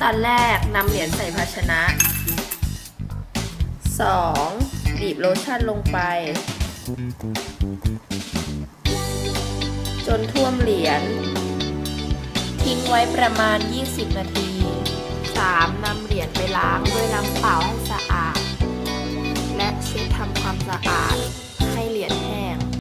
ตอนแรกนำเหรียญใส่ภาชนะ 2. บีบโลชั่นลงไปจนท่วมเหรียญทิ้งไว้ประมาณ20นาที 3. นำเหรียญไปล้างด้วยน้ำเปล่าให้สะอาดและเช็ดทำความสะอาดให้เหรียญ